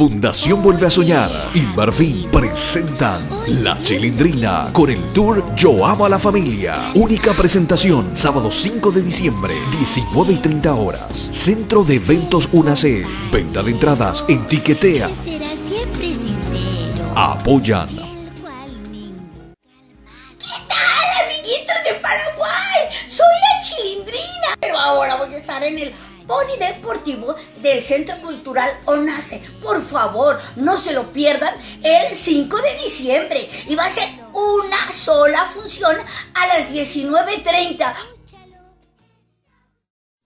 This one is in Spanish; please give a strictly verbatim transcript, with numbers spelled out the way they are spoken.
Fundación Vuelve a Soñar y Marfin presentan La Chilindrina con el tour Yo Amo a la Familia. Única presentación, sábado cinco de diciembre, diecinueve y treinta horas. Centro de Eventos U N A C E. Venta de entradas en Tiquetea. Será siempre sincero. Apoyan Amiguitos de Paraguay, soy la Chilindrina, pero ahora voy a estar en el polideportivo del Centro Cultural U N A C E. Por favor, no se lo pierdan el cinco de diciembre y va a ser una sola función a las diecinueve treinta.